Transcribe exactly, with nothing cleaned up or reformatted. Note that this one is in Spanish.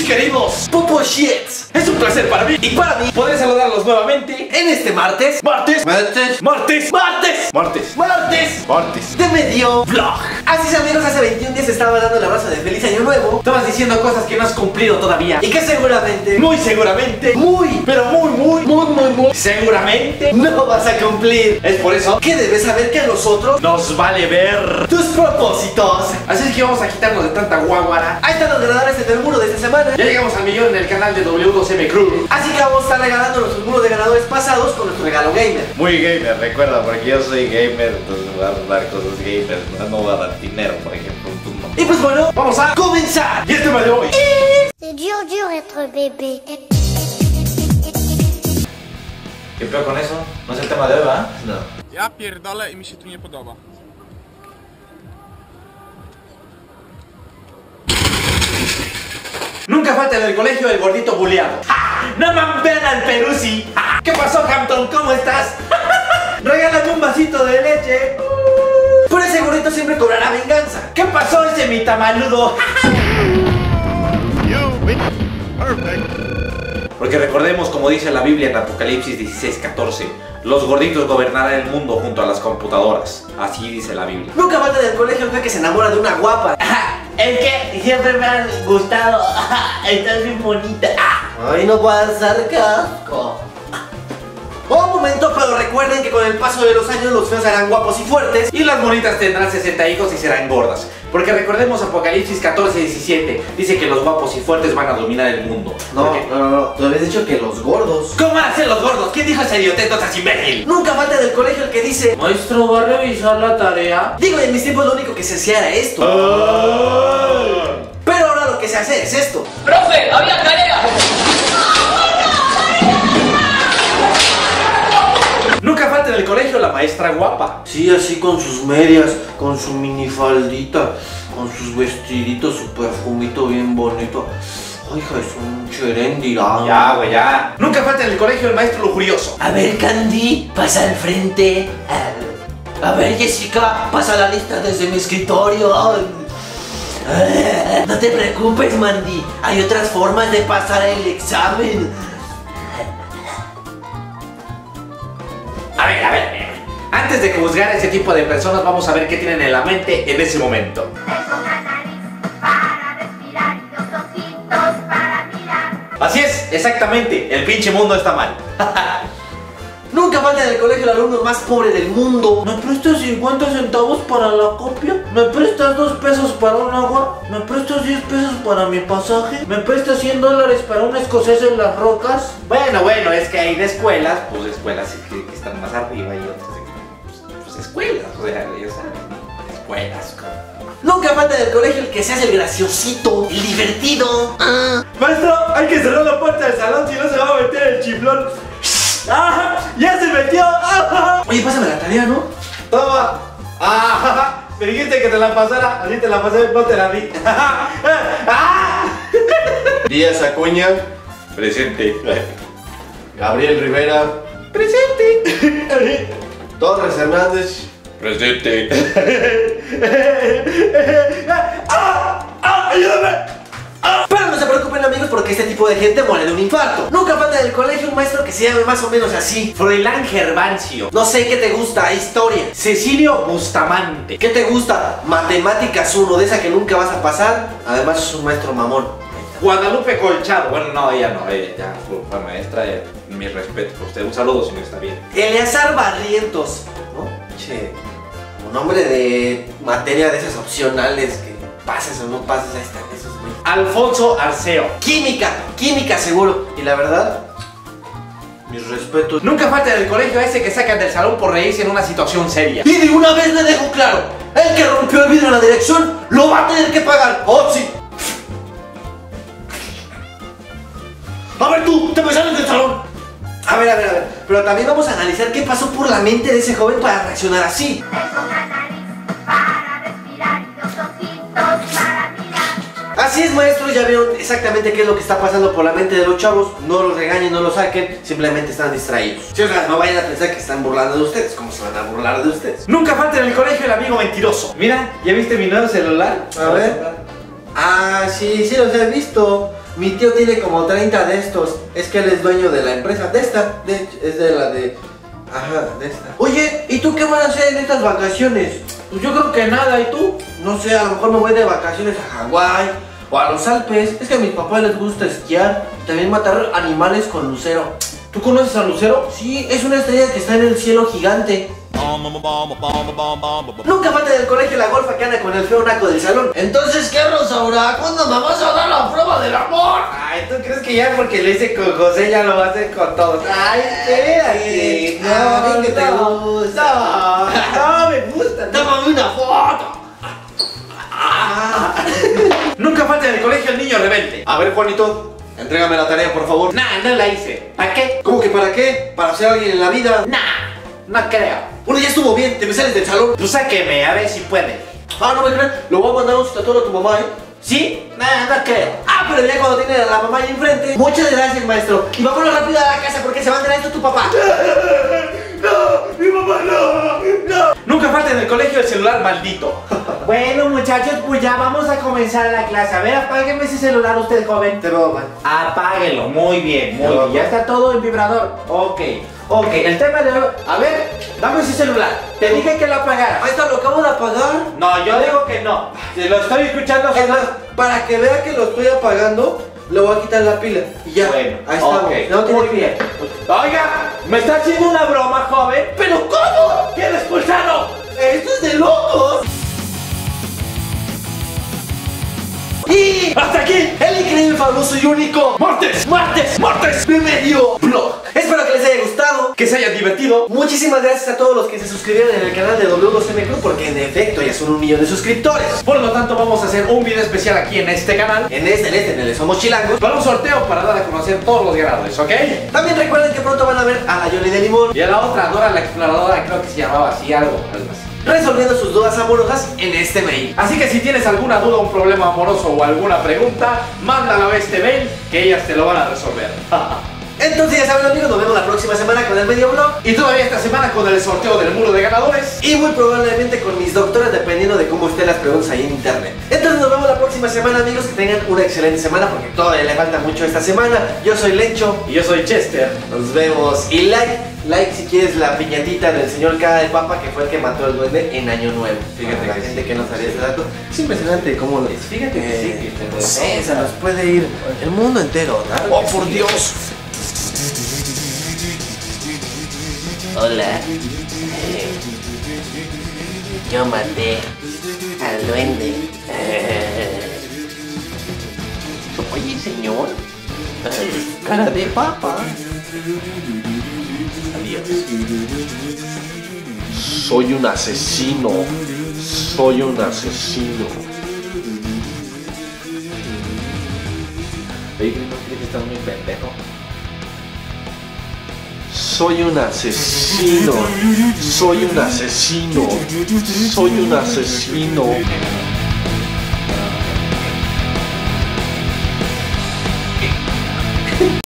Mis queridos Popo Shits, es un placer para mí y para mí poder saludarlos nuevamente en este martes Martes Martes Martes Martes Martes Martes Martes de medio vlog. Así es, amigos, hace veintiún días estaba dando el abrazo de feliz año nuevo. Estabas diciendo cosas que no has cumplido todavía y que seguramente, muy seguramente, muy, pero muy, muy, muy, muy, muy seguramente no vas a cumplir. Es por eso que debes saber que a nosotros nos vale ver tus propósitos. Así es que vamos a quitarnos de tanta guaguara. Ahí están los ganadores del muro de esta semana. Ya llegamos al millón en el canal de W dos M Crew. Así que vamos a estar regalando nuestros muros de ganadores pasados con nuestro regalo gamer. Muy gamer, recuerda, porque yo soy gamer, entonces voy a dar cosas gamers, no, no voy a dar dinero, por ejemplo. No. Y pues bueno, vamos a comenzar. Y el tema de hoy C'est dur, dur être bébé. ¿Qué peor con eso? ¿No es el tema de hoy, va? No. Ja pierdolę i mi się tu nie podoba. Nunca falta en el colegio el gordito buleado. ¡Ja! ¡No me ven al Peruzzi! ¡Ja! ¿Qué pasó, Hampton? ¿Cómo estás? Regálame un vasito de leche. Uh. Pero ese gordito siempre cobrará venganza. ¿Qué pasó, ese mitamaludo? Porque recordemos, como dice la Biblia en Apocalipsis dieciséis catorce, los gorditos gobernarán el mundo junto a las computadoras. Así dice la Biblia. Nunca falta en el colegio el güey que se enamora de una guapa. El que siempre me ha gustado. Estás bien bonita. Ay, no puedes ser casco. Un momento, pero recuerden que con el paso de los años los feos serán guapos y fuertes y las bonitas tendrán sesenta hijos y serán gordas. Porque recordemos Apocalipsis catorce diecisiete, dice que los guapos y fuertes van a dominar el mundo. No, no, no, no, tú habías dicho que los gordos. ¿Cómo van a ser los gordos? ¿Quién dijo ese idioteto tan imbécil? Nunca falta del colegio el que dice: Maestro, ¿va a revisar la tarea? Digo, en mis tiempos lo único que se hacía era esto. ¡Ay! Pero ahora lo que se hace es esto. ¡Profe! ¡Había tarea! Nunca falta en el colegio la maestra guapa. Sí, así con sus medias, con su minifaldita, con sus vestiditos, su perfumito bien bonito. Ay, hija, es un cherendira. Ya, güey, ya. Nunca falta en el colegio el maestro lujurioso. A ver, Candy, pasa al frente. A ver, Jessica, pasa la lista desde mi escritorio. No te preocupes, Mandy. Hay otras formas de pasar el examen. A ver, a ver, a ver. Antes de juzgar a ese tipo de personas, vamos a ver qué tienen en la mente en ese momento. Así es, exactamente. El pinche mundo está mal. Nunca falta en el colegio el alumno más pobre del mundo. ¿Me prestas cincuenta centavos para la copia? ¿Me prestas dos pesos para un agua? ¿Me prestas diez pesos para mi pasaje? ¿Me prestas cien dólares para un escocés en las rocas? Bueno, bueno, es que hay de escuelas, pues escuelas que, que están más arriba y otras, pues, pues escuelas, o sea, ya saben, escuelas. Nunca falta en el colegio el que se hace el graciosito, el divertido. Ah. Maestro, hay que cerrar la puerta del salón si no se va a meter el chiflón. ¡Ah! ¡Ya se metió! ¡Ah! Oye, pásame la tarea, ¿no? Toma. ¡Ah! Me dijiste que te la pasara, así te la pasé, no te la di. ¡Ah! Díaz Acuña, Presente. Gabriel Rivera, ¡Presente! Torres Hernández, Presente. ¡Ah! ¡Ah! ¡Ayúdame! Pero no se preocupen, amigos, porque este tipo de gente muere de un infarto. Nunca falta en el colegio un maestro que se llame más o menos así: Froilán Gervancio. No sé qué te gusta, historia. Cecilio Bustamante. ¿Qué te gusta? Matemáticas uno, de esa que nunca vas a pasar. Además es un maestro mamón. Guadalupe Colchado. Bueno, no, ella no, ella ya fue, fue maestra. Ella, mi respeto por usted. Un saludo si no está bien. Eleazar Barrientos, ¿no? Che, un nombre de materia de esas opcionales que pases o no pases, ahí están esos, güey. Alfonso Arceo. Química, química seguro. Y la verdad, mis respetos. Nunca falta en el colegio ese que sacan del salón por reírse en una situación seria. Y de una vez le dejo claro: el que rompió el vidrio en la dirección lo va a tener que pagar. ¡Oh, sí! A ver tú, te me sales del salón. A ver, a ver, a ver. Pero también vamos a analizar qué pasó por la mente de ese joven para reaccionar así. Así es, maestros, ya vieron exactamente qué es lo que está pasando por la mente de los chavos. No los regañen, no los saquen, simplemente están distraídos. Sí, o sea, no vayan a pensar que están burlando de ustedes. ¿Cómo se van a burlar de ustedes? Nunca falta en el colegio el amigo mentiroso. Mira, ¿ya viste mi nuevo celular? a ver. Ah, sí, sí los he visto. Mi tío tiene como treinta de estos. Es que él es dueño de la empresa. De esta, de, es de la de... Ajá, de esta. Oye, ¿y tú qué vas a hacer en estas vacaciones? Pues yo creo que nada, ¿y tú? No sé, a lo mejor me voy de vacaciones a Hawái o a los Alpes. Es que a mis papás les gusta esquiar y también matar animales con lucero. ¿Tú conoces a Lucero? Sí, es una estrella que está en el cielo gigante. Nunca falta del colegio la golfa que anda con el feo naco del salón. Entonces, ¿qué, Rosaura? ¿Cuándo me vas a dar la prueba del amor? Ay, ¿tú crees que ya porque lo hice con José ya lo vas a hacer con todos? Ay, espérate. No, que te no, gusta. no, no me gusta. ¡Tómame una foto! Nunca falta en el colegio el niño rebelde. A ver, Juanito, entrégame la tarea, por favor. Nah, no la hice. ¿Para qué? ¿Cómo que para qué? ¿Para ser alguien en la vida? Nah, no creo. Bueno, ya estuvo bien, te me sales del salón. Tú sáqueme, a ver si puede. Ah, no me crean, lo voy a mandar un citatorio a tu mamá, ¿eh? ¿Sí? Nah, no creo. Ah, pero ya cuando tiene a la mamá ahí enfrente. Muchas gracias, maestro. Y vámonos rápido a la casa porque se va a enterar esto tu papá. No, mi mamá no, no. Nunca falta en el colegio el celular maldito. Bueno, muchachos, pues ya vamos a comenzar la clase. A ver, apágueme ese celular usted, joven. Te veo, man. Apáguelo, muy bien, muy Te bien. veo. Ya está todo en vibrador. Ok, ok, el tema de hoy. A ver, dame ese celular. Te dije que lo apagara. Ahí está, lo acabo de apagar. No, yo digo que no. Si lo estoy escuchando, Es más, para que vea que lo estoy apagando, le voy a quitar la pila. Y ya, bueno, ahí estamos. ok, No tiene muy pila. bien. Oiga, me está haciendo una broma, joven. ¿Pero cómo? ¿Quiere expulsarlo? ¡Esto es de locos! Y ¡Hasta aquí! el increíble, fabuloso y único ¡Martes! ¡Martes! ¡Martes! de Medio Blog. Espero que les haya gustado. Que se haya divertido. Muchísimas gracias a todos los que se suscribieron en el canal de W dos M Crew, porque en efecto ya son un millón de suscriptores. Por lo tanto, vamos a hacer un video especial aquí en este canal En este, en este, en el de Somos Chilangos. para un sorteo para dar a conocer todos los ganadores, ¿ok? También recuerden que pronto van a ver a la Yoli de Limón Y a la otra, Dora la Exploradora, creo que se llamaba así, algo, algo así. resolviendo sus dudas amorosas en este mail. Así que si tienes alguna duda, un problema amoroso o alguna pregunta, mándalo a este mail que ellas te lo van a resolver. Entonces ya saben, amigos, nos vemos la próxima semana con el Medio Blog. Y todavía esta semana con el sorteo del muro de ganadores. Y muy probablemente con mis doctores, dependiendo de cómo estén las preguntas ahí en internet. Entonces nos vemos la próxima semana, amigos. Que tengan una excelente semana, porque todavía le falta mucho esta semana. Yo soy Lencho. Y yo soy Chester. Nos vemos. Y like, like si quieres la piñatita del señor Cara de Papa, que fue el que mató al duende en Año Nuevo. Fíjate, Para la que gente sí. que no sabía ese dato. Es impresionante cómo lo es. Fíjate que sí, que te no lo sé, sé. se nos puede ir el mundo entero, ¿no? ¡Oh, por Dios! Hola. Eh, yo maté al duende. Eh, Oye, señor. Eh, Cara de papa. Adiós. Soy un asesino. Soy un asesino. Oye, ¿no crees que estás muy pendejo? Soy un asesino. Soy un asesino. Soy un asesino.